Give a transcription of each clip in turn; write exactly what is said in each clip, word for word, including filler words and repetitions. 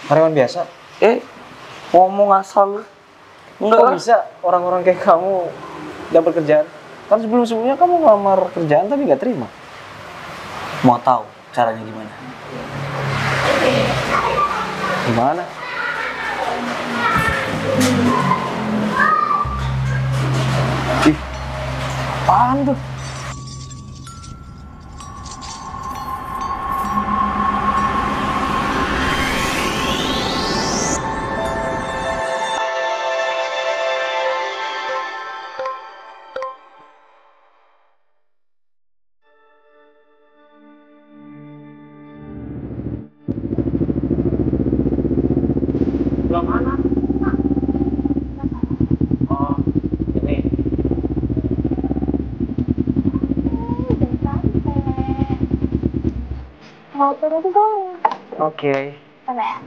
Karyawan biasa? Eh, ngomong asal lu. Enggak Kok lah. bisa orang-orang kayak kamu dapat kerjaan? Kan sebelum-sebelumnya kamu ngelamar kerjaan tapi nggak terima. Mau tahu caranya gimana? Gimana? Ih, apaan tuh? Belum mana? Oh, ini. Mau turun dong. Oke. Mana ya?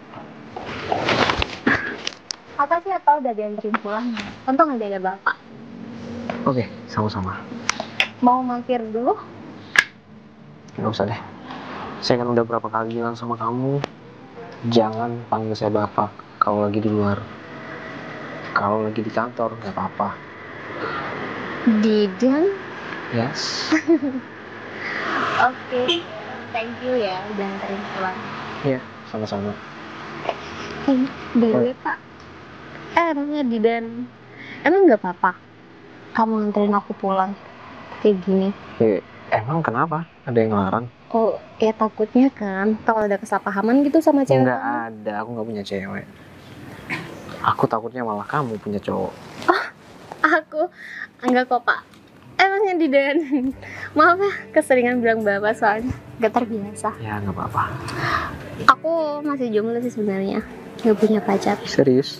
Apa sih atau udah dianterin pulang? Untung ada ada bapak. Oke, sama-sama. Mau mampir dulu? Nggak usah deh. Saya kan udah berapa kali bilang sama kamu, jangan panggil saya bapak kalau lagi di luar. Kalau lagi di kantor, nggak apa-apa. Didan? Yes. Oke. Thank you ya udah anterin pulang. Iya, sama-sama. Eh, by the way, Pak. Eh, emangnya Didan emang nggak apa-apa kamu nganterin aku pulang kayak gini? Eh, emang kenapa? Ada yang ngelarang? Oh, ya takutnya kan kalau ada kesalahpahaman gitu sama cewek Nggak kamu. ada, aku nggak punya cewek. Aku takutnya malah kamu punya cowok. Aku enggak kok, Pak. Emangnya Didan. Maaf ya, keseringan bilang bapak soalnya gak terbiasa. Ya, nggak apa-apa. Aku masih jomblo sih sebenarnya, gak punya pacar. Serius?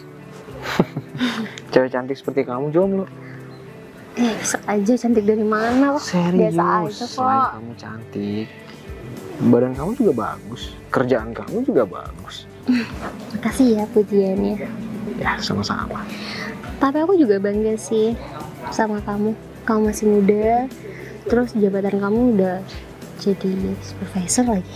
Cewek cantik seperti kamu jomblo? Eh, besok aja cantik dari mana kok? Serius? Biasa aja Selain kok. kamu cantik, badan kamu juga bagus, kerjaan kamu juga bagus. Makasih ya pujiannya. Ya, sama-sama. Tapi aku juga bangga sih sama kamu. Kamu masih muda, terus jabatan kamu udah jadi supervisor lagi.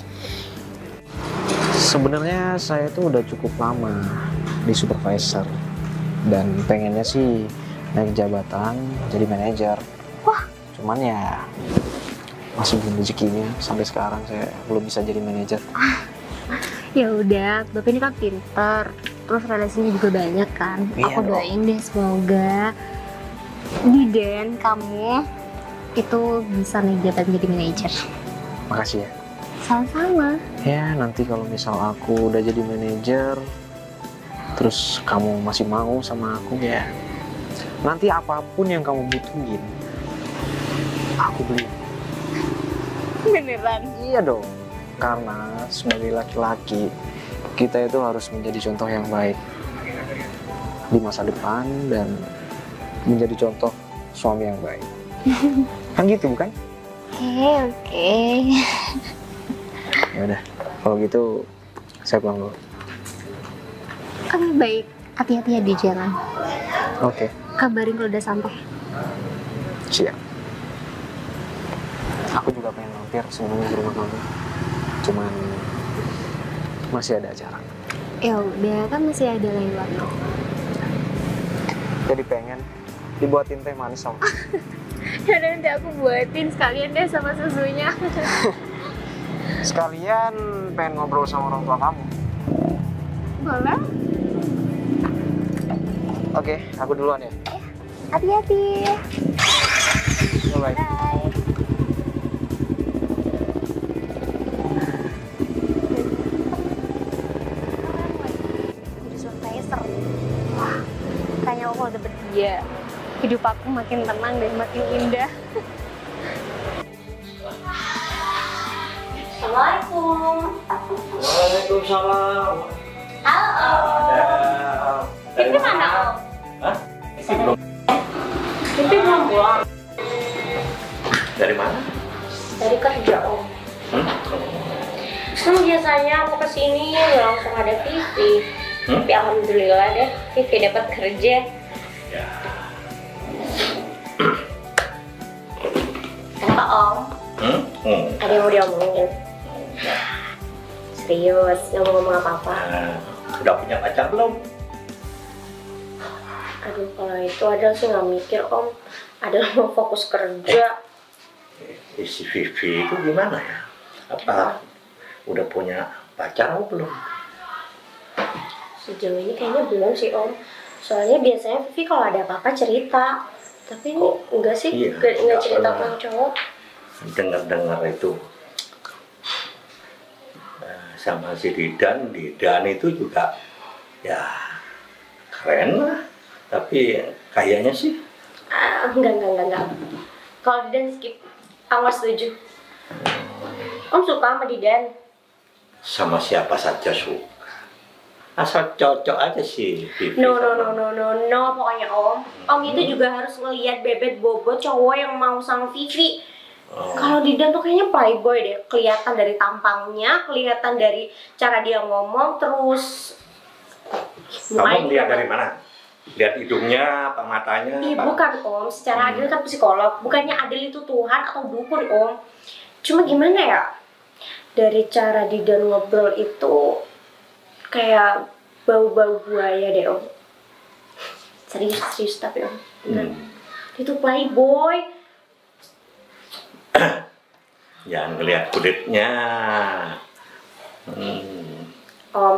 Sebenarnya saya tuh udah cukup lama di supervisor dan pengennya sih naik jabatan jadi manajer. Wah, Cuman ya masih belum rezekinya, sampai sekarang saya belum bisa jadi manajer. ya udah, Bapak ini kan pinter, terus relasinya juga banyak kan. Iya Aku dong. doain deh semoga Didan kamu itu bisa naik jabatan jadi manajer. Makasih ya. Sama-sama. Ya, nanti kalau misal aku udah jadi manajer, terus kamu masih mau sama aku ya, nanti apapun yang kamu butuhin, aku beli. Beneran? Iya dong, karena sebagai laki-laki, kita itu harus menjadi contoh yang baik di masa depan dan menjadi contoh suami yang baik. Kan gitu bukan? Oke, oke. Ya udah, kalau gitu saya pulang dulu. Oke, baik. Hati-hati ya di jalan. Oke, Kabarin kalau udah sampai. siap. Aku juga pengen mampir sebenarnya ke rumah kamu, cuman masih ada acara. Ya udah, kan masih ada lain waktu. Jadi pengen dibuatin teh manis sama. Ya udah, nanti aku buatin sekalian deh sama susunya. Sekalian pengen ngobrol sama orang tua kamu. Boleh? Oke, aku duluan ya. Hati-hati. Bye. Bye. Jadi supervisor. Wah, kayaknya aku kalau dapet dia, hidup aku makin tenang dan makin indah. Assalamualaikum. Waalaikumsalam. Halo. Dari Pipi mana, Om? Hah? Pipi belum. Pipi belum pulang. Dari mana? Dari kerja, Om. Hmm? Kan biasanya aku kesini nggak langsung ada Pipi. Hmm? Tapi alhamdulillah deh, Pipi dapat kerja. Ya. Kenapa, Om? Hmm? Hmm. Ada yang mau diomongin? serius, nggak mau ngomong apa-apa. Nah, udah punya pacar belum? Aduh, kalau itu Adel sih nggak mikir om. Adel mau fokus kerja. Eh, si Vivi itu gimana ya? Apa udah punya pacar atau belum? Sejauh ini kayaknya belum sih om. Soalnya biasanya Vivi kalau ada apa-apa cerita. Tapi ini Oh, enggak sih, iya, enggak, enggak nggak cerita pernah. ke yang cowok. Dengar-dengar itu eh, sama si Didan, Didan itu juga ya keren lah. Tapi kayaknya sih Ah, enggak, enggak, enggak, enggak. Kalau Didan skip, aku nggak setuju. Om suka sama Didan? sama siapa saja suka. Asal cocok aja sih Vivi No, no, sama- no, no, no, no, pokoknya om. Om itu juga harus ngelihat bebet bobot cowok yang mau sama Vivi. Oh. Kalau Didan tuh kayaknya playboy deh, kelihatan dari tampangnya, kelihatan dari cara dia ngomong, terus Kamu mukanya lihat juga- dari mana? Lihat hidungnya, apa matanya? Iya apa? bukan om, secara Hmm. Adil kan psikolog, bukannya Adil itu Tuhan atau dukun om. Cuma gimana ya, dari cara Didan ngobrol itu kayak bau-bau buaya deh om. Serius, serius tapi om. Bener. Hmm. Itu playboy. Jangan ngelihat kulitnya. Hmm. Om,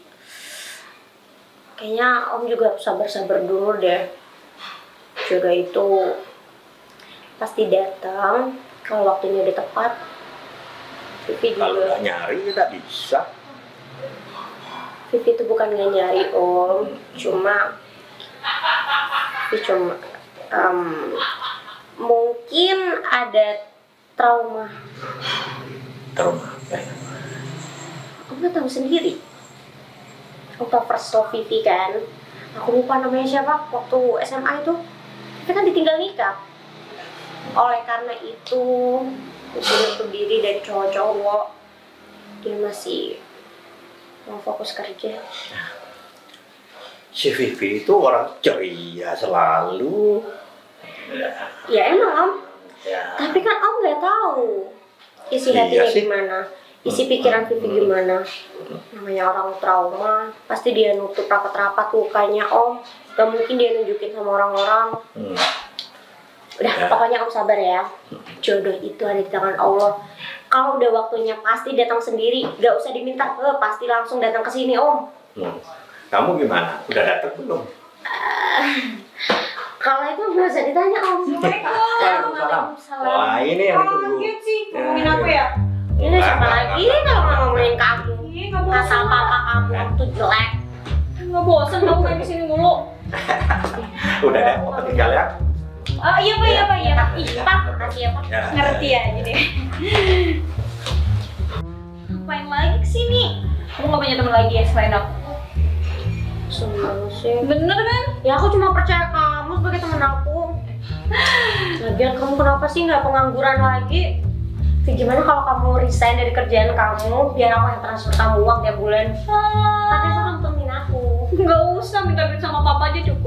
kayaknya om juga harus sabar-sabar dulu deh. Juga itu pasti datang kalau waktunya udah tepat. Vivi Kalau juga. nggak nyari tidak bisa. Vivi itu bukan nggak nyari om, cuma Vivi cuma em, mungkin ada trauma. Trauma apa ya? Om nggak tahu sendiri. Om tau first love Vivi kan? Aku lupa namanya siapa waktu S M A itu. Vivi kan ditinggal nikah. Oleh karena itu, dia berdiri dari cowok-cowok. Dia masih mau fokus kerja. Si Vivi itu orang ceria selalu. Ya emang om. Ya. Tapi kan om nggak tahu isi Iya hatinya sih. gimana, isi pikiran Vivi gimana. Namanya orang trauma, pasti dia nutup rapat-rapat lukanya om. Gak mungkin dia nunjukin sama orang-orang. Hmm. Udah, Ya. pokoknya om sabar ya. Jodoh itu ada di tangan Allah. Kalau udah waktunya pasti datang sendiri, gak usah diminta, eh, pasti langsung datang ke sini om. Hmm. Kamu gimana? Udah datang belum? Kalau itu gak usah ditanya om. Waalaikumsalam. Wah, ini yang ditunggu. Kaget sih, Ya, ngomongin aku ya? Ini siapa lagi kalau nggak ngomongin kamu? Iya, nggak Kata bosan. papa kamu tuh jelek. Nggak bosan kamu main di sini mulu. Udah deh, mau tinggal ya. Oh iya pak, iya pak, iya pak. Ih, pak, makasih ya pak. Ya. Ngerti aja deh. Ngapain lagi kesini? Kamu nggak punya teman lagi ya selain aku? Senang sih. Bener kan? Ya aku cuma percaya kamu sebagai teman aku. Lagian kamu kenapa sih nggak pengangguran lagi?Vi, gimana kalau kamu resign dari kerjaan kamu, biar aku yang transfer kamu uang tiap bulan? Tapi asal kamu temenin aku. Nggak usah, minta duit sama papa aja cukup.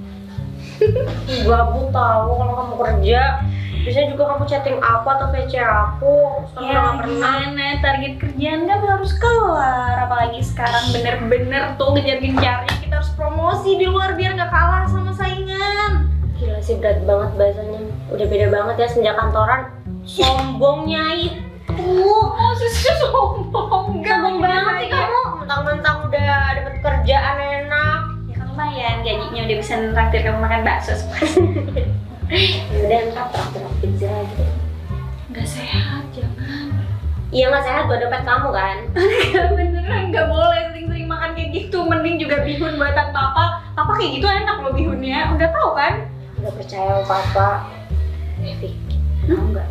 Gabut tahu kalau kamu kerja. Biasanya juga kamu chatting aku atau V C aku. Sekarang Ya udah nggak pernah. gimana, target kerjaan kan harus kelar. Apalagi sekarang bener-bener tuh gencar-gencarnya kita harus promosi di luar biar nggak kalah sama saingan. Gila sih, berat banget bahasanya. Udah beda banget ya sejak kantoran. Sombongnya itu. Oh, susu sombong. Sombong banget sih kamu. Mentang-mentang udah dapet kerjaan enak. Ya kan lumayan, gajinya udah bisa traktir kamu makan bakso. Yaudah, ntar traktir aku pizza lagi deh. Nggak sehat, jangan. Iya nggak sehat buat dompet kamu kan? Nggak beneran, nggak boleh sering-sering makan kayak gitu. Mending juga bihun buatan papa. Papa kayak gitu enak loh bihunnya. Udah tahu kan? Udah percaya sama papa. Evi, tahu nggak?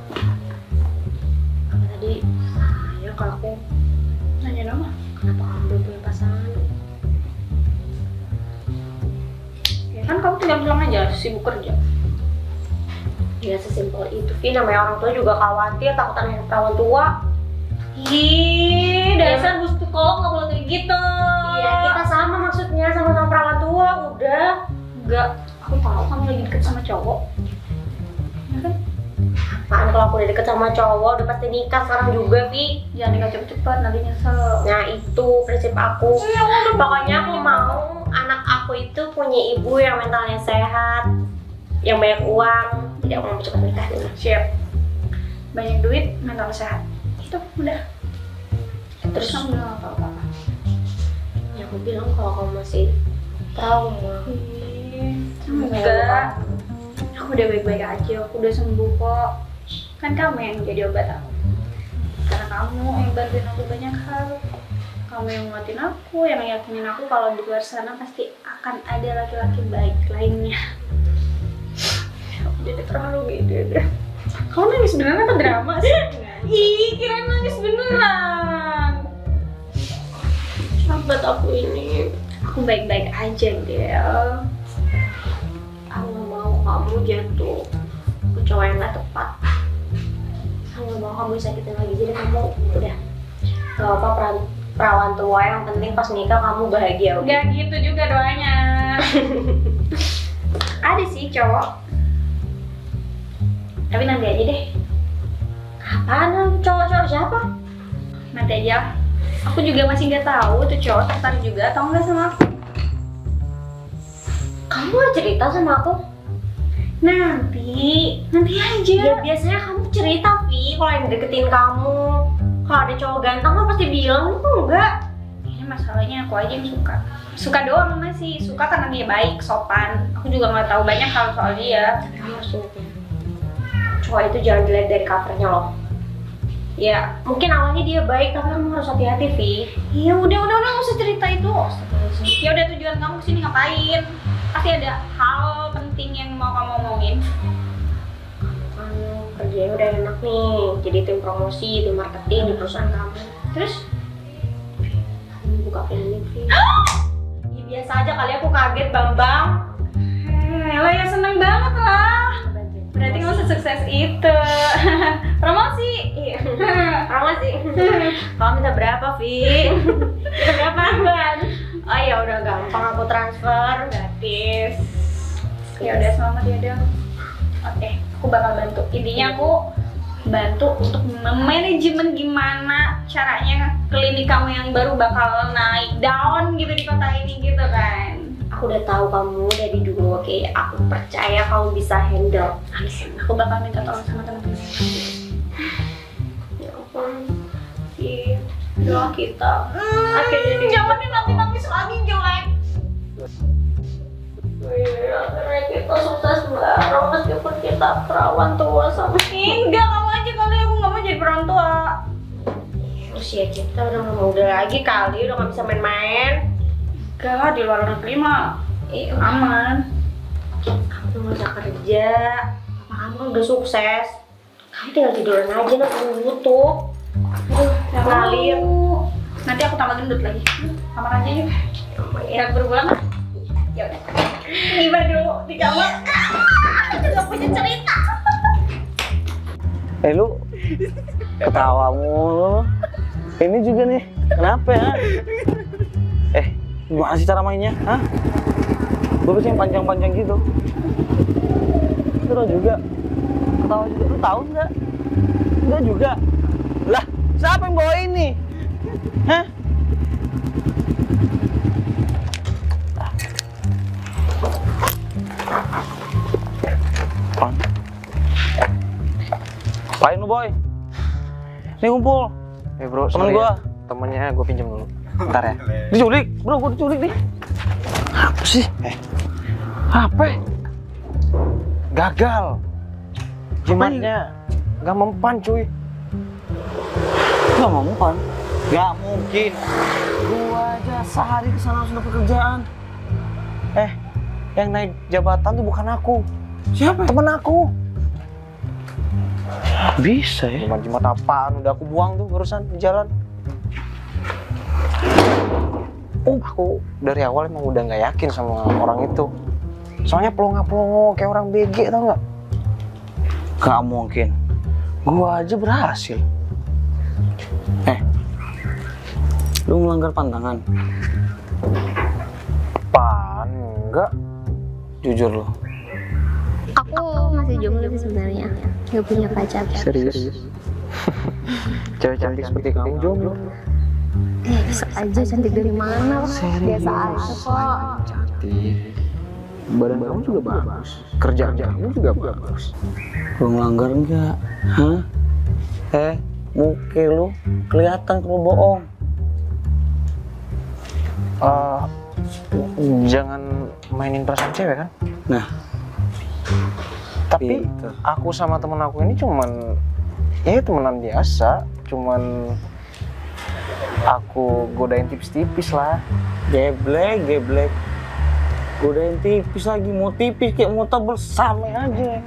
Apa tadi? Ya kalau aku Nanya nama. kenapa kamu belum punya pasangan? Ya kan kamu tinggal bilang aja sibuk kerja. Ya sesimpel itu, Vi. Namanya orang tua juga khawatir, takut anak perawan tua. Ih, dasar bus psikolog nggak boleh kayak gitu. Iya, kita sama maksudnya, sama-sama perawan tua. Udah. Enggak, aku tahu kamu lagi deket sama cowok. Ya kan? Apaan kalau aku udah deket sama cowok, udah pasti nikah sekarang juga, Vi. Jangan nikah cepet-cepet, nanti nyesel. Nah itu prinsip aku. Pokoknya aku mau anak aku itu punya ibu yang mentalnya sehat, yang banyak uang. Jadi aku mau cepet nikah dulu. Siap. Banyak duit, mental sehat. Itu udah. Terus Kamu bilang apa-apa? ya aku bilang kalau kamu masih trauma. Enggak. Aku udah baik-baik aja, aku udah sembuh kok. Kan kamu yang jadi obat aku. Karena kamu yang bantuin aku banyak hal. Kamu yang nguatin aku, yang yakinin aku kalau di luar sana pasti akan ada laki-laki baik lainnya. Aku jadi terlalu gitu deh. Kamu nangis beneran apa drama sih? Ih, kirain nangis beneran. Sahabat aku ini, Aku baik-baik aja, Del. aku gak mau kamu jatuh ke cowok yang gak tepat. Aku gak mau kamu disakitin lagi, jadi kamu udah gak apa perawan, perawan tua, yang penting pas nikah kamu bahagia. Udah. Gak gitu juga doanya. Ada sih cowok. Tapi nanti aja deh. Apaan cowok-cowok siapa? Nanti aja. Aku juga masih nggak tahu tuh cowok tertarik juga atau enggak sama aku. Kamu gak cerita sama aku? Nanti, nanti aja. Ya biasanya kamu cerita, Vi, kalau yang deketin kamu. Kalau ada cowok ganteng kan pasti bilang, lu enggak. Ini masalahnya aku aja yang suka. Suka doang masih, suka karena dia baik, sopan. Aku juga nggak tahu banyak hal soal dia. Tapi kamu harus ingat ya, cowok itu jangan dilihat dari covernya loh. Ya, mungkin awalnya dia baik, tapi kamu harus hati-hati, Vi. Iya udah udah udah nggak usah cerita itu. Ya udah, tujuan kamu kesini ngapain? Pasti ada hal penting yang mau kamu omongin. Kan kerjanya udah enak nih, jadi tim promosi, tim marketing di perusahaan kamu. Terus? Kamu buka klinik, Vi. Ya biasa aja kali, aku kaget, Bambang. Eh, lah ya seneng banget lah. Berarti kamu sesukses itu. Promosi. Iya. Promosi. Kamu minta berapa, Vi? Minta berapa, Bang? Oh ya udah gampang, aku transfer gratis. Ya udah, selamat ya Del. Oke, aku bakal bantu. Intinya aku bantu untuk memanajemen gimana caranya klinik kamu yang baru bakal naik down gitu di kota ini gitu kan. Aku udah tahu kamu dari dulu, oke? Aku percaya kamu bisa handle. Aku bakal minta tolong sama teman-teman. Ya ampun, iya, doa kita. Akhirnya Hmm, jangan nanti nangis lagi jelek. Iya, akhirnya kita sukses bareng meskipun kita perawan tua sama Enggak, kamu aja kali, aku nggak mau jadi orang tua. usia kita udah nggak muda lagi kali, udah nggak bisa main-main. Enggak, di luar negeri mah Eh, aman. kamu tuh nggak usah kerja, apa kamu kan udah sukses. Kamu tinggal tiduran aja, nanti butuh. Aduh, Ya ngalir. mau. Nanti aku tambah gendut lagi. Kamar aja yuk. Ya berulang. Ya udah. Gimana dulu di kamar? Aku juga punya cerita. Eh lu ketawa mulu. Ini juga nih, kenapa ya? Eh, gimana sih cara mainnya? Hah? Gue biasanya yang panjang-panjang gitu. Lu juga ketawa juga, lu tahu nggak? Enggak juga. Lah, siapa yang bawa ini? Hah? Apaan? Apain lu, Boy? Nih kumpul. Eh bro, Temen sorry gua. ya. Temennya gue pinjam dulu. Bentar ya. Diculik, bro, gua diculik nih. Apa sih? Eh, Apa? gagal. Jimatnya nggak mempan cuy. Gak mau mempan? Gak mungkin. Gua aja sehari kesana sudah pekerjaan. Eh, yang naik jabatan tuh bukan aku. Siapa? Temen aku. Bisa ya? Jimat-jimat apaan? Udah aku buang tuh barusan di jalan. Oh, aku dari awal emang udah nggak yakin sama orang itu. Soalnya pelongo-pelongo kayak orang B G, tau nggak? Gak mungkin. Gua aja berhasil. Eh, lu melanggar pantangan. Apaan? Enggak. Jujur lu. Aku masih jomblo sebenarnya. Gak punya pacar kan? Serius? Cewek cantik seperti kamu jomblo? Eh, bisa aja cantik dari mana? Biasa aja kok. Cantik. Badan kamu juga bagus. Kerjaan kamu juga bagus. Lu ngelanggar enggak? Hah? Eh, muka lu kelihatan kalau bohong. Uh, jangan mainin perasaan cewek kan? Nah, tapi gitu. aku sama temen aku ini cuman ya temenan biasa, cuman aku godain tipis-tipis lah. Geblek, geblek. Godain tipis lagi, mau tipis kayak mau tebel sama aja.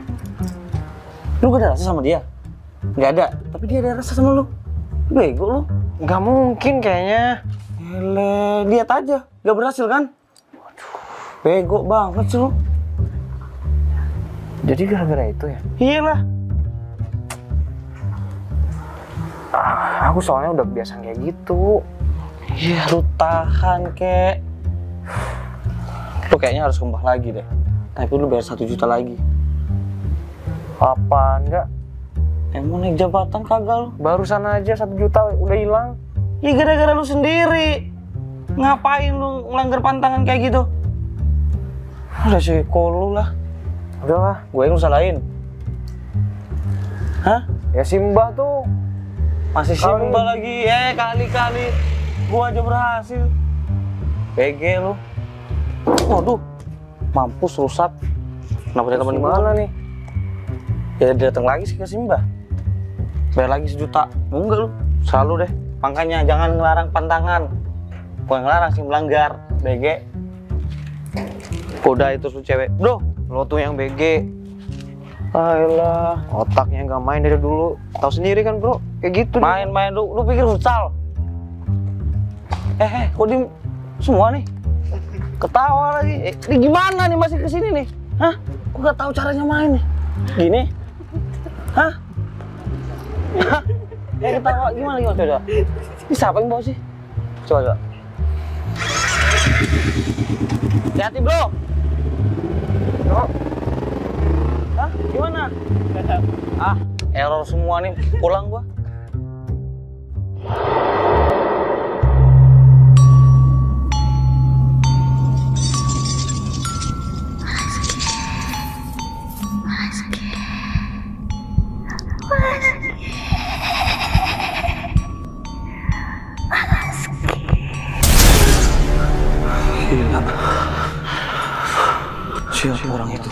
Lu gak ada rasa sama dia? Gak ada, tapi dia ada rasa sama lu. Bego lu. Gak mungkin kayaknya. Ele, lihat aja, gak berhasil kan? Bego banget sih lu. Jadi gara-gara itu ya? Iyalah. Ah, aku soalnya udah kebiasaan kayak gitu. Iya, lu tahan kek. Lu kayaknya harus kembah lagi deh. Tapi lu bayar satu juta lagi. Apa enggak? Emang naik jabatan kagak lu? Barusan aja satu juta udah hilang. Ya gara-gara lu sendiri. Ngapain lu ngelanggar pantangan kayak gitu? Udah sih lu lah. Udahlah, Gue yang lu salahin. Hah? ya si Mbak tuh. Masih Kali. Simba lagi. Eh, kali-kali gua aja berhasil. P G lu. Waduh. Mampus rusak. Kenapa dia temen Gimana nih? Ya dia datang lagi sih ke Simba. Bayar lagi sejuta. Mau enggak lu? Selalu deh. Makanya jangan ngelarang pantangan. Gua ngelarang sih melanggar. B G. Koda itu lu cewek. Bro, Lo tuh yang B G. ayolah. Otaknya nggak main dari dulu. Tahu sendiri kan bro? Kayak gitu. Main-main lu, lu pikir futsal? Eh, eh, kok di semua nih? Ketawa lagi. Eh, ini gimana nih masih kesini nih? Hah? Kok gak tahu caranya main nih? Gini? Hah? Hah? Ya ketawa gimana gimana coba? Ini siapa yang bawa sih? Coba coba. Hati-hati bro. Bro. Hah? Gimana? Ah, error semua nih. Pulang gua. Gila. Siapa orang itu?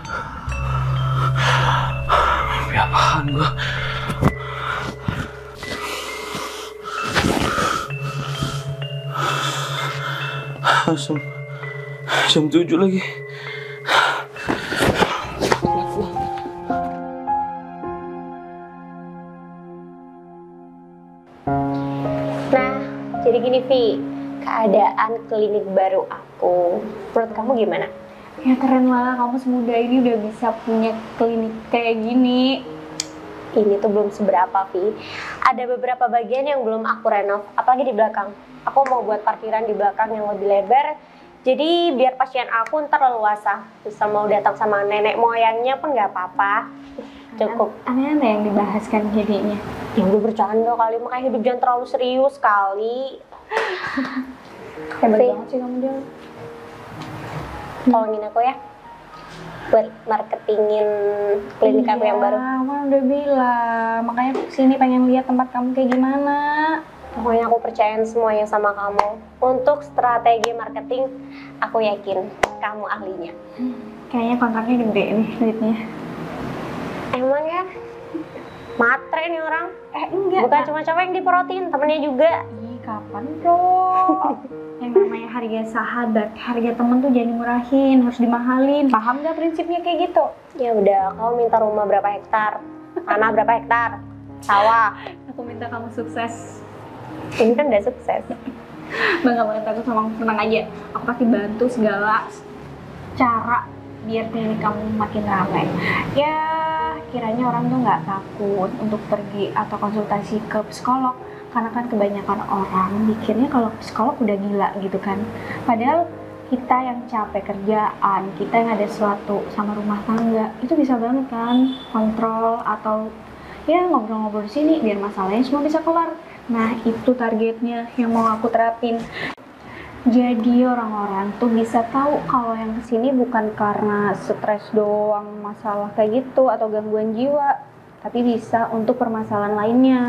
Mimpi apaan gua? Jam, jam tujuh lagi. Nah, jadi gini Vi, keadaan klinik baru aku, menurut kamu gimana? Ya keren lah, kamu semuda ini udah bisa punya klinik kayak gini. Ini tuh belum seberapa Vi, ada beberapa bagian yang belum aku renov, apalagi di belakang. Aku mau buat parkiran di belakang yang lebih lebar, jadi biar pasien aku ntar leluasa, bisa mau datang sama nenek moyangnya pun nggak apa-apa. Cukup. Aneh-aneh yang dibahas kan jadinya. Ya udah bercanda kali, makanya hidup jangan terlalu serius kali. Hebat Vi, banget sih kamu dia. tolongin aku ya buat marketingin klinik aku yang baru. Iya, kan udah bilang, makanya aku kesini pengen lihat tempat kamu kayak gimana. Pokoknya aku percayain semuanya sama kamu. Untuk strategi marketing, aku yakin kamu ahlinya. Kayaknya kontraknya gede nih duitnya. Emang ya? Matre nih orang. Eh enggak. Bukan cuma cowok yang diporotin, temennya juga. Ih, kapan bro? Yang namanya harga sahabat, harga temen tuh jangan dimurahin, harus dimahalin. Paham gak prinsipnya kayak gitu? Ya udah, kamu minta rumah berapa hektar? Tanah berapa hektar? Sawah. Aku minta kamu sukses. Ini kan udah sukses. Bangga banget aku sama kamu, tenang aja. Aku pasti bantu segala cara biar klinik kamu makin ramai. Ya, kiranya orang tuh nggak takut untuk pergi atau konsultasi ke psikolog. Karena kan kebanyakan orang mikirnya kalau psikolog udah gila gitu kan. Padahal kita yang capek kerjaan, kita yang ada sesuatu sama rumah tangga, itu bisa banget kan kontrol atau ya ngobrol-ngobrol di sini biar masalahnya semua bisa kelar. Nah, itu targetnya yang mau aku terapin. Jadi orang-orang tuh bisa tahu kalau yang kesini bukan karena stres doang, masalah kayak gitu atau gangguan jiwa, tapi bisa untuk permasalahan lainnya.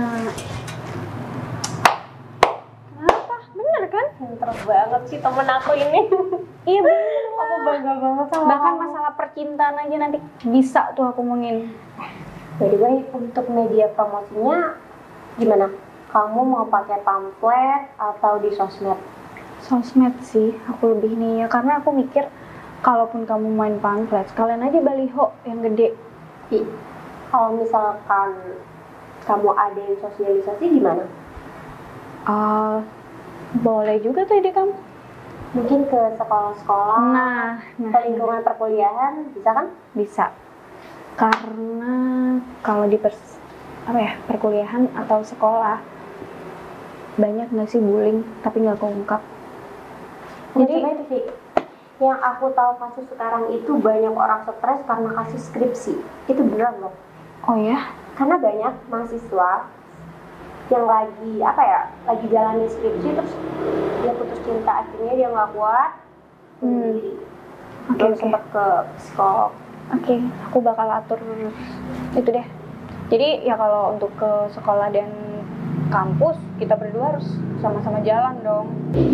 Kenapa? Bener kan? Pinter banget sih temen aku ini. Iya bener. Aku bangga banget sama Bahkan kamu. masalah percintaan aja nanti bisa tuh aku ngomongin. By the way, untuk media promosinya gimana? Kamu mau pakai pamflet atau di sosmed? Sosmed sih, aku lebih nih ya, karena aku mikir kalaupun kamu main pamflet, sekalian aja baliho yang gede. Ih, kalau misalkan kamu ada yang sosialisasi gimana? Uh, boleh juga tuh ide kamu. Mungkin ke sekolah-sekolah, Nah, nah ke lingkungan perkuliahan, bisa kan? bisa. Karena kalau di pers apa ya perkuliahan atau sekolah banyak nggak sih bullying tapi nggak keungkap. Jadi Jadi itu sih, yang aku tahu kasus sekarang itu banyak orang stres karena kasus skripsi. Itu beneran loh. oh ya, Karena banyak mahasiswa yang lagi apa ya, lagi jalani skripsi terus dia putus cinta, akhirnya dia nggak kuat, Hmm. jadi Oke, belum oke. sempat ke psikolog. oke, aku bakal atur itu deh. Jadi ya kalau untuk ke sekolah dan kampus kita berdua harus sama-sama jalan dong.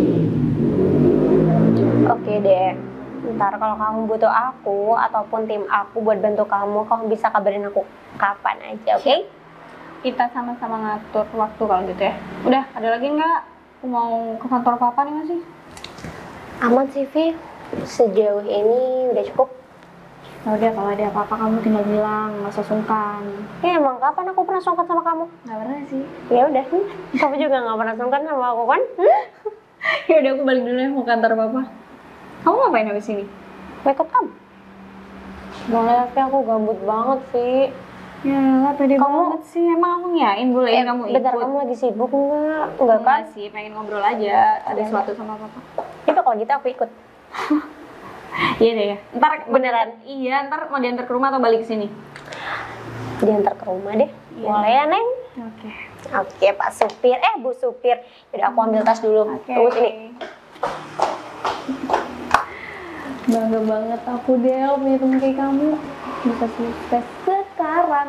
Oke deh. Ntar kalau kamu butuh aku ataupun tim aku buat bantu kamu, kamu bisa kabarin aku kapan aja, oke? Kita sama-sama ngatur waktu kalau gitu ya. Udah, ada lagi nggak? Aku mau ke kantor papa nih masih. Aman sih, Vi. Sejauh ini udah cukup. Ya udah, kalau ada apa-apa kamu tinggal bilang, nggak usah sungkan. Ya emang kapan aku pernah sungkan sama kamu? Nggak pernah sih. Ya udah, kamu juga nggak pernah sungkan sama aku kan? Ya udah, aku balik dulu ya mau kantor papa. Kamu ngapain habis ini? Mau ikut kamu? Boleh, tapi aku gabut banget sih. Ya lah, pede Kamu- banget sih. Emang aku nyain bolehin Eh, kamu ikut. bentar, kamu lagi sibuk nggak? Enggak kan? Enggak sih, pengen ngobrol aja. Ada Ya. sesuatu sama papa. Itu kalau gitu aku ikut. Iya deh ya. Ntar Beneran? Iya, ntar mau diantar ke rumah atau balik ke sini? Diantar ke rumah deh. Iya. Boleh ya, Neng? Oke. Oke, Pak Supir. Eh, Bu Supir. Yaudah, aku ambil tas dulu. Oke. Tunggu sini. Bangga banget aku Del punya temen kayak kamu. Bisa sukses sekarang.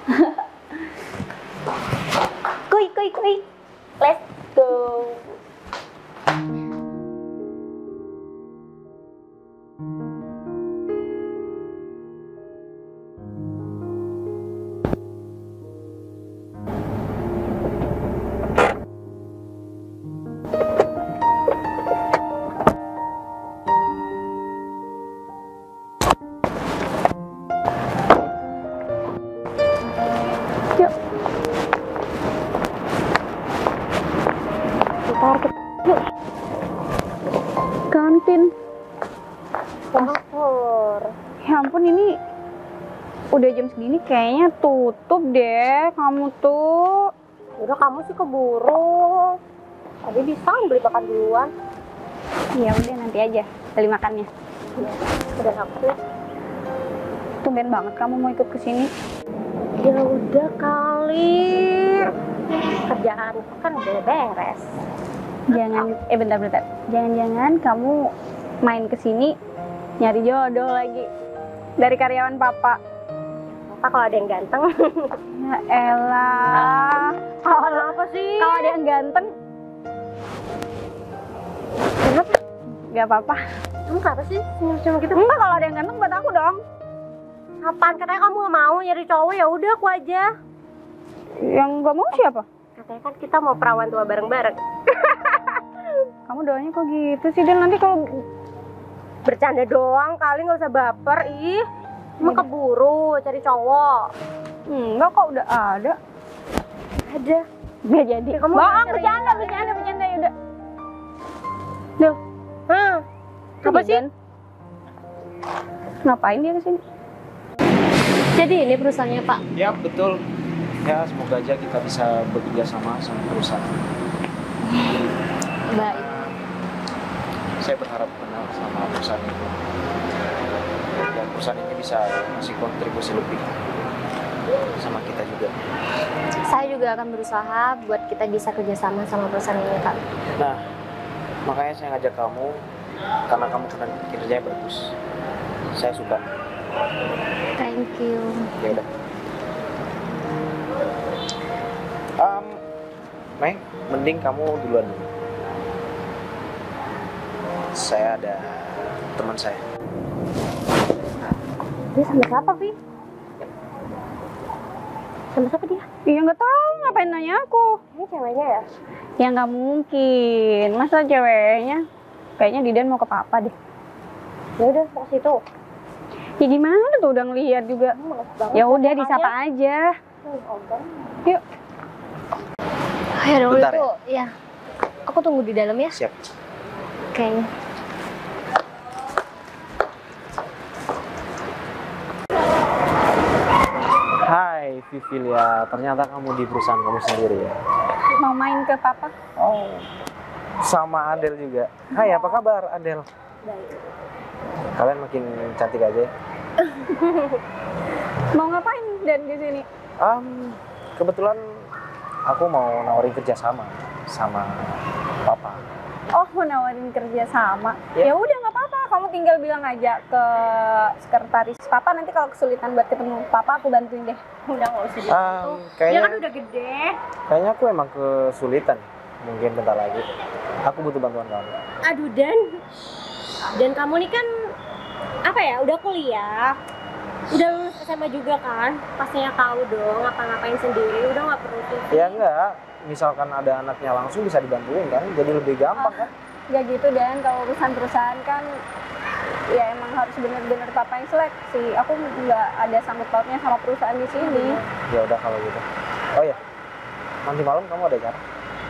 Kuy, kuy, kuy. Let's go. Yuk. Ntar kita yuk. Kantin. Dapur. Ya ampun, ini udah jam segini kayaknya tutup deh kamu tuh. Udah, kamu sih keburu. Tadi bisa beli makan duluan. Ya udah, nanti aja beli makannya. Ya, udah aku. Tumben banget kamu mau ikut ke sini. Ya udah kali. Kerjaan kan udah beres. Jangan, eh bentar-bentar. Jangan-jangan kamu main ke sini nyari jodoh lagi dari karyawan papa. Apa kalau ada yang ganteng? Ya elah. Kalau apa sih? Kalau ada yang ganteng, Kenapa? gak apa-apa. Kamu kenapa sih senyum-senyum gitu? Enggak, kalau ada yang ganteng buat aku dong. Apaan? Katanya kamu gak mau nyari cowok, ya udah aku aja. Yang gak mau siapa? Katanya kan kita mau perawan tua bareng-bareng. Kamu doanya kok gitu sih, dan nanti kalau Bercanda doang kali, nggak usah baper. Ih, emang keburu cari cowok. enggak kok udah ada. Ada. Gak jadi. Ya, kamu Bohong, cari- bercanda, bercanda, bercanda, ya udah. Duh. Hah? Apa sih? Dan ngapain dia kesini? Jadi ini perusahaannya, Pak. Ya betul. Ya semoga aja kita bisa bekerja sama sama perusahaan. Baik. saya berharap kenal sama perusahaan ini. Dan perusahaan ini bisa ngasih kontribusi lebih sama kita juga. Saya juga akan berusaha buat kita bisa kerjasama sama perusahaan ini, Kak. Nah, makanya saya ngajak kamu karena kamu kan kinerjanya bagus. Saya suka. Thank you. Ya udah. Um, Meng, mending kamu duluan dulu. Saya ada teman saya. Dia sama siapa, Vi? Sama siapa dia? Iya nggak tahu, ngapain nanya aku? Ini ceweknya ya? Ya nggak mungkin, masa ceweknya? Kayaknya Didan mau ke papa deh. Ya udah, mau ke situ. Ya gimana tuh udah ngelihat juga. Ya udah disapa aja. Yuk. Ya udah Bentar itu, ya. Aku tunggu di dalam ya. Siap. Kayaknya. Hai Vivilia, ternyata kamu di perusahaan kamu sendiri ya? Mau main ke papa? Oh, sama Adel juga. Hai, apa kabar Adel? Baik. Kalian makin cantik aja ya? Mau ngapain Dan di sini? Um, kebetulan aku mau nawarin kerja sama sama papa. Oh, mau nawarin kerja sama. Ya. Ya udah nggak apa-apa, kamu tinggal bilang aja ke sekretaris papa, nanti kalau kesulitan buat ketemu papa aku bantuin deh. Udah nggak usah gitu. Um, Dia kayaknya, kan udah gede. kayaknya aku emang kesulitan. Mungkin bentar lagi. Aku butuh bantuan kamu. Aduh, Dan. Dan kamu nih kan apa ya? Udah kuliah. Udah lulus S M A juga kan? Pastinya tahu dong ngapa-ngapain sendiri. Udah nggak perlu T V. Ya enggak, misalkan ada anaknya langsung bisa dibantuin kan, jadi lebih gampang kan? Gak gitu Dan, kalau urusan perusahaan kan ya emang harus bener-bener papa yang seleksi. Aku nggak ada sangkut pautnya sama perusahaan di sini. Ya udah kalau gitu. Oh ya, nanti malam kamu ada acara?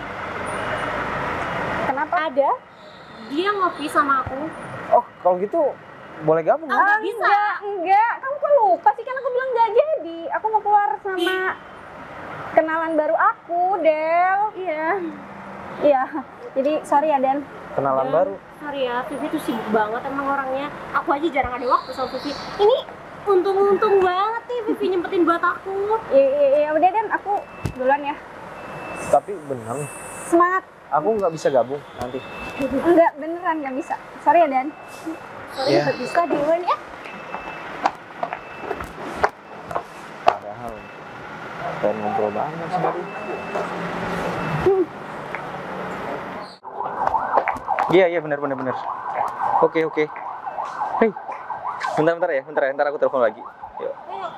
Kenapa? Ada. Dia ngopi sama aku. Oh, kalau gitu boleh gabung. Ah, kan? nggak bisa. Enggak, enggak. Kamu kok lupa sih, kan aku bilang nggak jadi. Aku mau keluar sama kenalan baru aku, Del. Iya. Iya. Jadi sorry ya Dan. Kenalan Dan, baru. Sorry ya, Vivi tuh sibuk banget emang orangnya. Aku aja jarang ada waktu sama Vivi. Ini untung-untung banget nih Vivi nyempetin buat aku. Ya, ya, ya udah Dan, aku duluan ya. Tapi bener nih, Semangat. aku nggak bisa gabung nanti. Enggak, beneran nggak bisa. Sorry ya Dan. Sorry, Iya. nggak bisa duluan ya. Padahal pengen ngobrol banget sih tadi. Iya iya benar benar benar. Oke oke. Hei, bentar bentar ya, bentar ya, bentar aku telepon lagi. Yuk.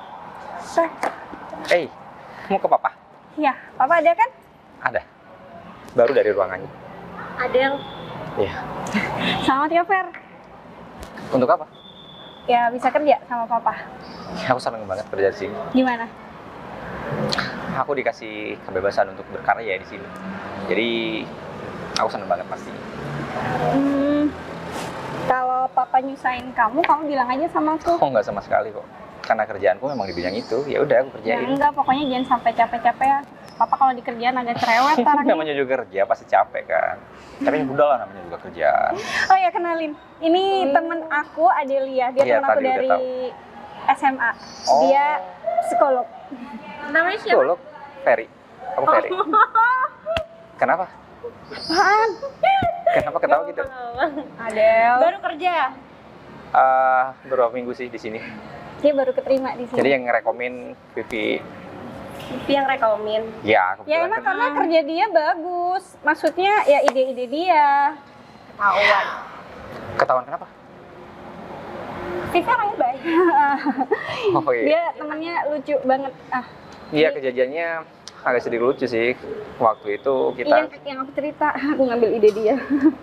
Hei, mau ke papa? Ya, papa ada kan? Ada. Baru dari ruangannya. Adel, Iya. Selamat ya Fer. Untuk apa? Ya bisa kerja sama papa. Aku seneng banget kerja di sini. Gimana? Aku dikasih kebebasan untuk berkarya di sini. Jadi aku seneng banget pasti. Hmm, kalau papa nyusahin kamu, kamu bilang aja sama aku. Oh nggak sama sekali kok. Karena kerjaanku memang di bidang itu. Ya udah aku Ya kerjain. enggak, pokoknya jangan sampai capek-capek ya. Papa kalau di kerjaan agak cerewet orangnya. Namanya juga kerja pasti capek kan. Tapi udah lah namanya juga kerjaan. Oh ya kenalin, ini temen aku Adelia. Dia Iya, temen aku tadi udah dari tahu. S M A. Oh. Dia psikolog. namanya siapa? Psikolog, Ferry. Aku Ferry. Kenapa? Apaan? Kenapa ketawa gitu? Adel. Baru kerja. Eh, beberapa minggu sih di sini. Dia baru keterima di sini. Jadi yang ngerekomin Vivi, Vivi yang rekomen. ya aku Ya bilang emang kan. karena kerja dia bagus. Maksudnya ya ide-ide dia. Ketahuan. Ketahuan kenapa? Vivi orangnya baik. Oh iya. Dia temennya lucu banget. Ah, Iya kejadiannya agak sedikit lucu sih. Waktu itu kita yang, yang aku cerita, aku ngambil ide dia.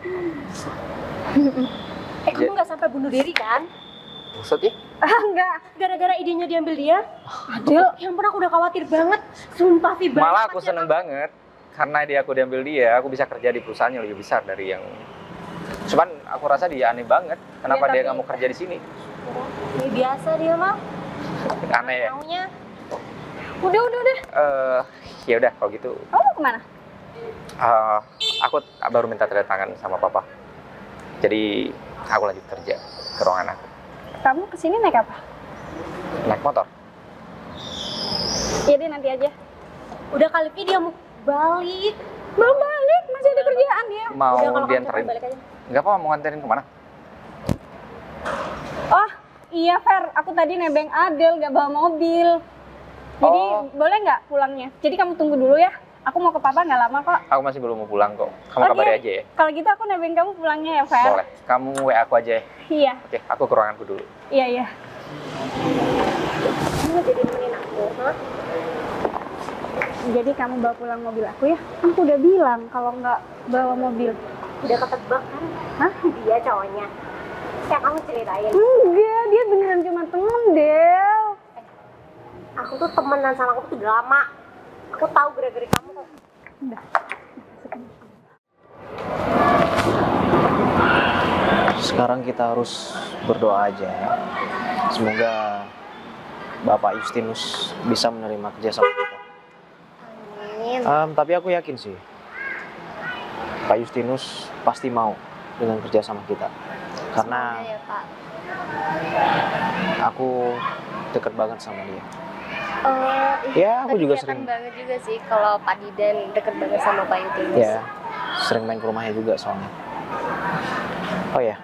Eh, kamu nggak sampai bunuh diri kan? maksudnya Ah, enggak. Gara-gara idenya diambil dia? Adel. Ya ampun, aku udah khawatir banget. Sumpah, Vi. banget malah aku pasti seneng banget karena dia aku diambil dia, aku bisa kerja di perusahaan yang lebih besar dari yang. Cuman aku rasa dia aneh banget. Kenapa Iya, dia tapi- nggak mau kerja di sini? Ini biasa dia mah. Aneh ya. Maunya. Udah, udah, udah. Eh, ya udah kalau gitu. Kamu mau kemana? eh, aku baru minta tanda tangan sama papa. Jadi aku lanjut kerja ke ruangan aku. Kamu kesini naik apa? Naik motor. Iya deh, nanti aja. Udah kali dia mau balik. Belum balik, masih ada kerjaan dia. Mau Udah, kalau kamu dianterin? capek, balik aja. Enggak apa, mau nganterin kemana? Oh, iya Fer, aku tadi nebeng Adel, gak bawa mobil. Jadi Oh. boleh nggak pulangnya? Jadi kamu tunggu dulu ya. Aku mau ke papa nggak lama kok. Aku masih belum mau pulang kok. Kamu Oke. kabari aja ya. Kalau gitu aku nebeng kamu pulangnya ya, Fer. Boleh. Kamu W A aku aja ya. Iya, Oke, aku ke ruanganku dulu. iya, iya. Kamu jadi nemenin aku, hah? Jadi kamu bawa pulang mobil aku ya? Aku udah bilang kalau nggak bawa mobil. Udah ketebak kan? Hah? Dia cowoknya. Yang kamu ceritain. Enggak, dia beneran cuma temen, Del. Aku tuh temenan sama kamu tuh udah lama. Aku tahu gara-gara kamu kok. Udah. Sekarang kita harus berdoa aja ya. Semoga Bapak Justinus bisa menerima kerja sama kita. Amin. Em, tapi aku yakin sih, Pak Justinus pasti mau dengan kerja sama kita. Karena Semoga ya, Pak. aku deket banget sama dia. Oh, Ya, aku tapi juga kelihatan sering- banget juga sih kalau Pak Didan deket banget sama Pak Yutinus. Ya, sering main ke rumahnya juga soalnya. Oh ya,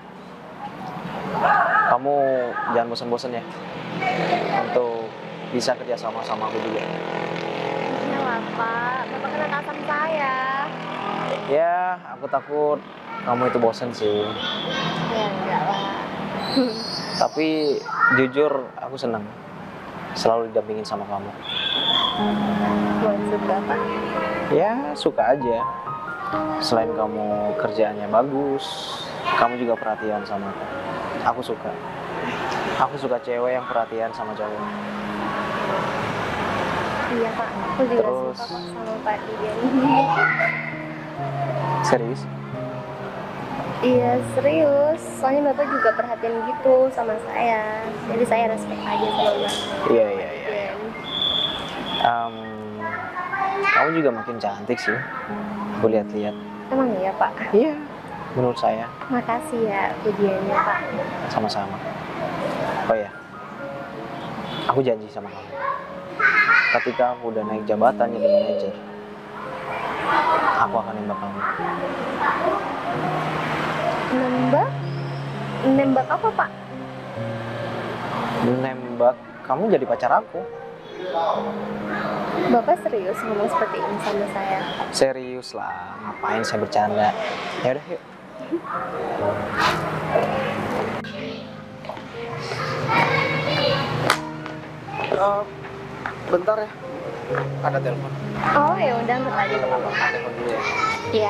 kamu jangan bosan-bosan ya untuk bisa kerja sama sama aku juga. Iya lah, Pak. Bapak kan atasan saya. Ya, aku takut kamu itu bosan sih. Ya enggak lah. Tapi jujur aku senang selalu didampingin sama kamu. Maksud Bapak? Ya, suka aja. Selain kamu kerjaannya bagus, kamu juga perhatian sama aku. Aku suka. Aku suka cewek yang perhatian sama cowok. Iya, Pak. Aku juga Terus- suka kok sama Pak Didan. Serius? Iya, serius. Soalnya Bapak juga perhatian gitu sama saya. Jadi saya respect aja sama Bapak. Iya, iya, iya. Didan. Em, kamu juga makin cantik sih. Aku lihat-lihat. Emang iya, Pak? Iya, menurut saya. Makasih ya pujiannya, Pak. Sama-sama. Oh ya, aku janji sama kamu. Ketika aku udah naik jabatan jadi manajer, aku akan nembak kamu. Nembak? Nembak apa, Pak? Nembak kamu jadi pacar aku. Bapak serius ngomong seperti ini sama saya? Serius lah, ngapain saya bercanda? Ya udah yuk. Eh, bentar ya, ada telepon. Oh, ya udah ntar aja ke Bapak. Ada telepon dulu ya. Iya.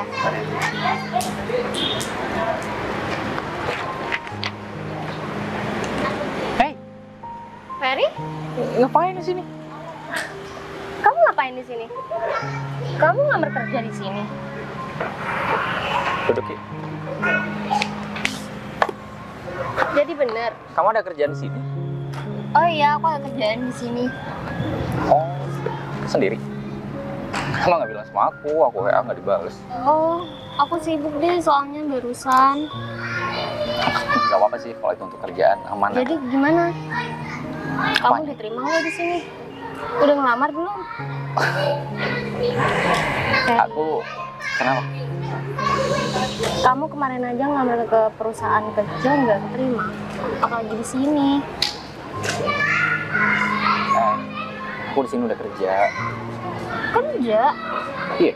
Hey, Ferry, ngapain di sini? kamu ngapain di sini? Kamu ngamar kerja di sini? Duduk ya. Jadi bener. Kamu ada kerjaan di sini? Oh iya, aku ada kerjaan di sini. Oh, sendiri? Kamu nggak bilang sama aku, aku W A nggak dibales. Oh, aku sibuk deh soalnya barusan. Gak apa-apa sih kalau itu untuk kerjaan, aman. Jadi gimana? Kamu Apanya? diterima nggak di sini? Udah ngelamar belum? Eh, Aku, kenapa? kamu kemarin aja ngelamar ke perusahaan kerja nggak terima, apalagi di sini. Eh, aku di sini udah kerja. Kerja? Iya.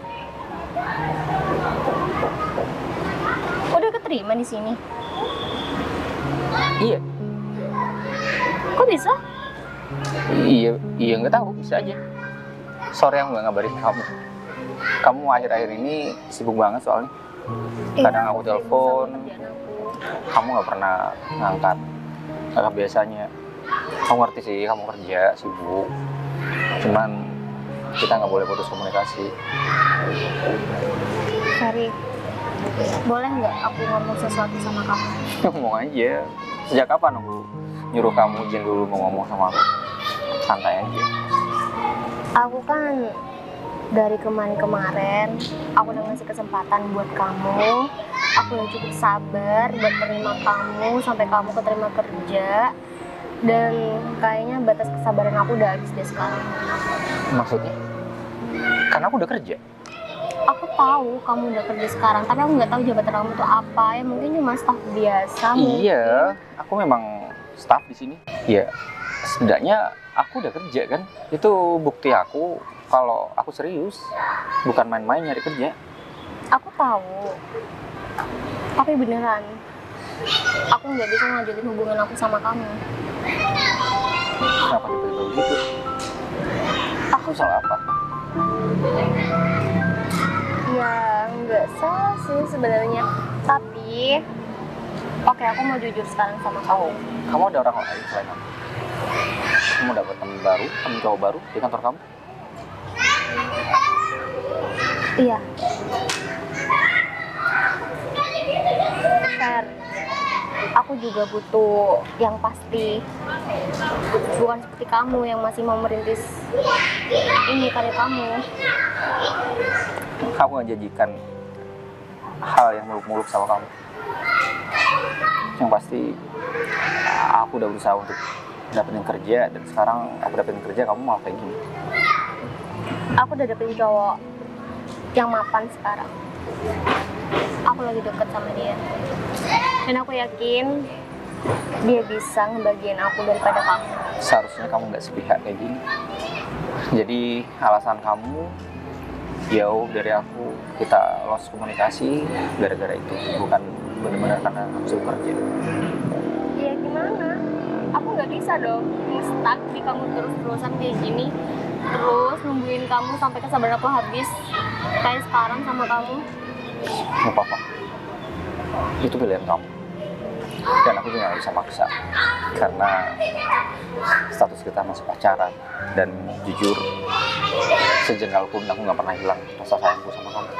Udah keterima di sini? Iya. Kok bisa? Iya, iya nggak tahu, bisa aja. Sorry aku nggak ngabarin kamu. Kamu akhir-akhir ini sibuk banget soalnya. Kadang aku telepon, Sama kerjaan aku. kamu nggak pernah ngangkat. Nggak biasanya. Kamu ngerti sih, kamu kerja sibuk. Cuman kita nggak boleh putus komunikasi. Ferry, boleh nggak aku ngomong sesuatu sama kamu? Ngomong aja. Sejak kapan aku nyuruh kamu izin dulu mau ngomong sama aku? Santai aja. Aku kan dari kemarin-kemarin, aku udah ngasih kesempatan buat kamu Aku udah cukup sabar buat terima kamu sampai kamu keterima kerja. Dan kayaknya batas kesabaran aku udah habis deh sekarang. Maksudnya? Karena aku udah kerja. Aku tahu kamu udah kerja sekarang, tapi aku nggak tahu jabatan kamu tuh apa. Ya mungkin cuma staf biasa. Iya, mungkin. aku memang staff di sini. Iya, setidaknya aku udah kerja kan. Itu bukti aku kalau aku serius, bukan main-main nyari kerja. Aku tahu, tapi beneran, aku nggak bisa ngajutin hubungan aku sama kamu. Kenapa tiba-tiba begitu? Aku salah apa? Ya nggak salah sih sebenarnya, tapi oke, aku mau jujur sekarang sama kamu. Kamu ada orang lain selain aku? Kamu dapat teman baru, teman cowok baru di kantor kamu? Iya. Fer, aku juga butuh yang pasti. Bukan seperti kamu yang masih mau merintis ini karir kamu. Kamu menjanjikan hal yang muluk-muluk sama kamu. Yang pasti aku udah berusaha untuk dapetin kerja, dan sekarang aku dapetin kerja, kamu malah kayak gini. Aku udah dapetin cowok yang mapan sekarang. Aku lagi deket sama dia. Dan aku yakin dia bisa ngebagiin aku daripada kamu. Seharusnya kamu nggak sepihak kayak gini. Jadi alasan kamu jauh dari aku, kita lost komunikasi gara-gara itu, bukan benar-benar karena aku sibuk kerja. Ya gimana? Aku nggak bisa dong nge-stuck di kamu terus-terusan kayak gini. Terus nungguin kamu sampai kesabaran aku habis. Kayak sekarang sama kamu. Nggak apa-apa. Itu pilihan kamu. Dan aku juga nggak bisa maksa. Karena status kita masih pacaran. Dan jujur, sejengkal pun aku nggak pernah hilang rasa sayangku sama kamu.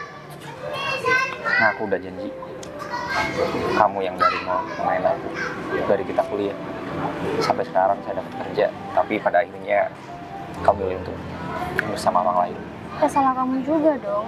Nah, aku udah janji. Kamu yang dari nol main aku. Dari kita kuliah. Sampai sekarang saya dapat kerja. Tapi pada akhirnya kamu milih untuk bersama orang lain. Ya salah kamu juga dong.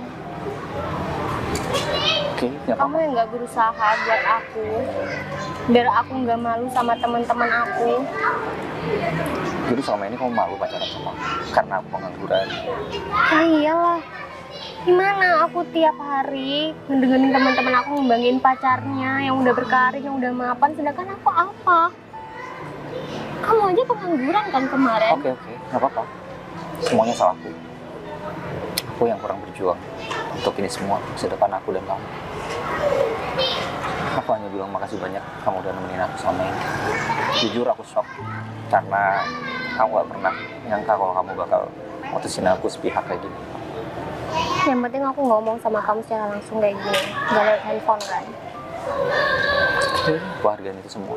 Oke, nggak Kamu apa-apa. yang nggak berusaha buat aku, biar aku nggak malu sama teman-teman aku. Jadi selama ini kamu malu pacaran sama aku? Karena aku pengangguran. Ah iyalah. Gimana aku tiap hari ngedengerin teman-teman aku ngebanggain pacarnya yang udah berkarir, yang udah mapan, sedangkan aku apa? Kamu aja pengangguran kan kemarin? Oke, oke, nggak apa-apa. Semuanya salahku. Aku yang kurang berjuang untuk ini semua, masa depan aku dan kamu. Aku hanya bilang makasih banyak kamu udah nemenin aku selama ini. Jujur aku shock karena kamu gak pernah nyangka kalau kamu bakal mutusin aku sepihak kayak gini. Yang penting aku ngomong sama kamu secara langsung kayak gini, gak lewat handphone kan? Aku hargain itu semua.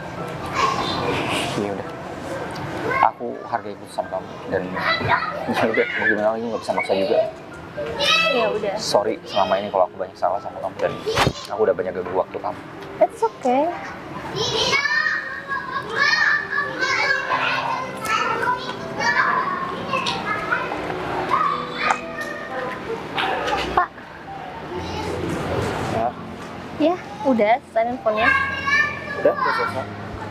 Iya udah, aku hargai keputusan kamu dan ya udah, mau gimana lagi nggak bisa maksa juga. Ya udah. Sorry selama ini kalau aku banyak salah sama kamu dan aku udah banyak ganggu waktu kamu. It's okay. Pak. Ya, Ya, udah selesai handphonenya. udah, udah selesai.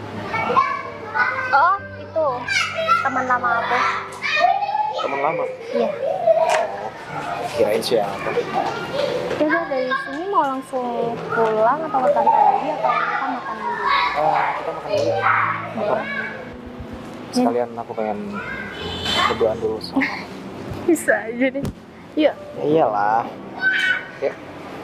Oh, itu teman lama aku. Teman lama. Iya. Kirain siapa? Ya udah, dari sini mau langsung pulang atau ke kantor lagi atau kita makan dulu? Ah, kita makan dulu. Makan. Sekalian aku pengen berduaan dulu sama mama. Bisa aja deh. Yuk. Ya iyalah. Ya.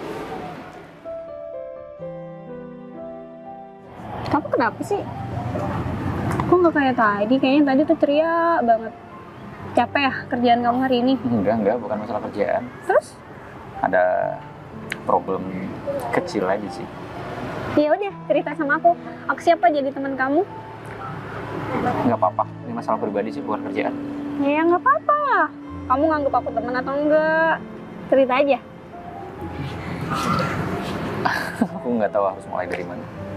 Kamu kenapa sih? Kok nggak kayak tadi? Kayaknya tadi tuh ceria banget. Capek ya kerjaan kamu hari ini? Enggak, enggak, bukan masalah kerjaan. Terus? Ada problem kecil aja sih. Ya udah, cerita sama aku. Aku siapa jadi teman kamu? Nggak apa-apa, ini masalah pribadi sih, bukan kerjaan. Ya nggak apa-apa lah. Kamu nganggep aku teman atau enggak? Cerita aja. Aku nggak tahu harus mulai dari mana.